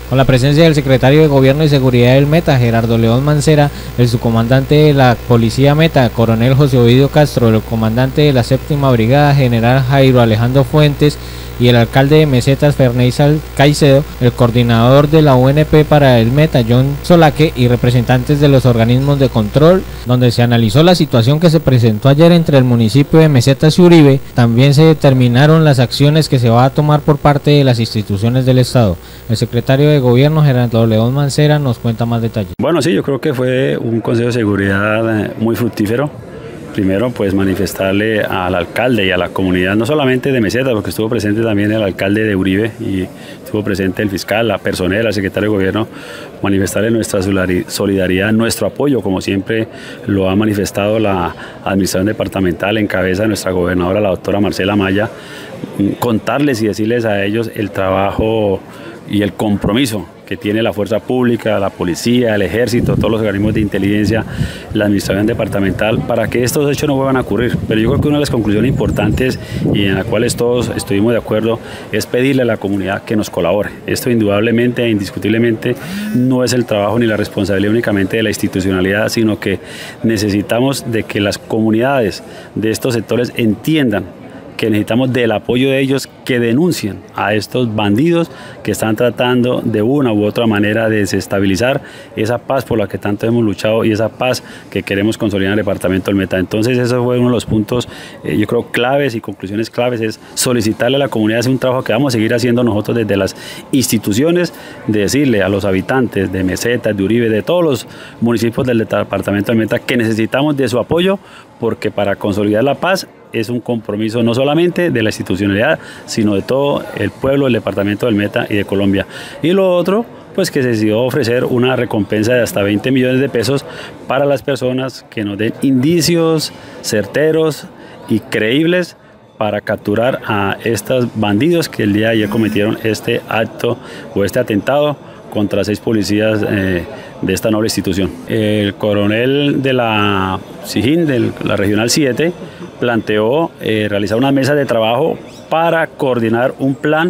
Con la presencia del secretario de Gobierno y Seguridad del Meta, Gerardo León Mancera, el subcomandante de la Policía Meta, coronel José Ovidio Castro, el comandante de la Séptima Brigada, general Jairo Alejandro Fuentes, y el alcalde de Mesetas, Ferney Caicedo, el coordinador de la UNP para el Meta, John Solaque, y representantes de los organismos de control, donde se analizó la situación que se presentó ayer entre el municipio de Mesetas y Uribe. También se determinaron las acciones que se va a tomar por parte de las instituciones del Estado. El secretario de Gobierno, Gerardo León Mancera, nos cuenta más detalles. Bueno, sí, yo creo que fue un Consejo de Seguridad muy fructífero. Primero, pues manifestarle al alcalde y a la comunidad, no solamente de Mesetas, porque estuvo presente también el alcalde de Uribe y estuvo presente el fiscal, la personera, el secretario de Gobierno, manifestarle nuestra solidaridad, nuestro apoyo, como siempre lo ha manifestado la administración departamental en cabeza de nuestra gobernadora, la doctora Marcela Maya, contarles y decirles a ellos el trabajo y el compromiso que tiene la fuerza pública, la policía, el ejército, todos los organismos de inteligencia, la administración departamental, para que estos hechos no vuelvan a ocurrir. Pero yo creo que una de las conclusiones importantes y en las cuales todos estuvimos de acuerdo es pedirle a la comunidad que nos colabore. Esto indudablemente e indiscutiblemente no es el trabajo ni la responsabilidad únicamente de la institucionalidad, sino que necesitamos de que las comunidades de estos sectores entiendan que necesitamos del apoyo de ellos, que denuncien a estos bandidos que están tratando de una u otra manera de desestabilizar esa paz por la que tanto hemos luchado y esa paz que queremos consolidar en el departamento del Meta. Entonces eso fue uno de los puntos, yo creo, claves y conclusiones claves, es solicitarle a la comunidad hacer un trabajo que vamos a seguir haciendo nosotros desde las instituciones, de decirle a los habitantes de Mesetas, de Uribe, de todos los municipios del departamento del Meta que necesitamos de su apoyo, porque para consolidar la paz es un compromiso no solamente de la institucionalidad, sino de todo el pueblo del departamento del Meta y de Colombia. Y lo otro, pues que se decidió ofrecer una recompensa de hasta 20 millones de pesos para las personas que nos den indicios certeros y creíbles para capturar a estos bandidos que el día de ayer cometieron este acto o este atentado contra 6 policías de esta noble institución. El coronel de la SIJIN, de la Regional 7, planteó realizar una mesa de trabajo para coordinar un plan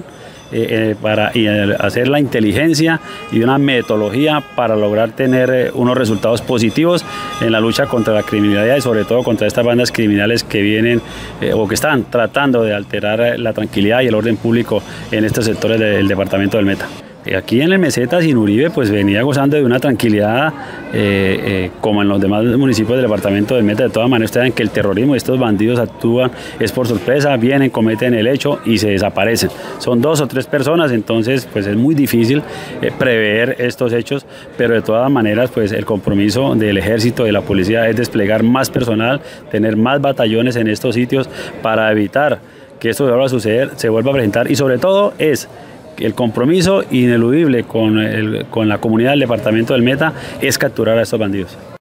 para hacer la inteligencia y una metodología para lograr tener unos resultados positivos en la lucha contra la criminalidad y sobre todo contra estas bandas criminales que vienen o que están tratando de alterar la tranquilidad y el orden público en estos sectores del departamento del Meta. Aquí en el Mesetas y en Uribe pues venía gozando de una tranquilidad como en los demás municipios del departamento del Meta. De todas maneras, ustedes saben que el terrorismo de estos bandidos actúan, es por sorpresa, vienen, cometen el hecho y se desaparecen. Son 2 o 3 personas, entonces pues es muy difícil prever estos hechos, pero de todas maneras pues el compromiso del ejército, de la policía es desplegar más personal, tener más batallones en estos sitios para evitar que esto vuelva a suceder, se vuelva a presentar y sobre todo es el compromiso ineludible con la comunidad del departamento del Meta es capturar a estos bandidos.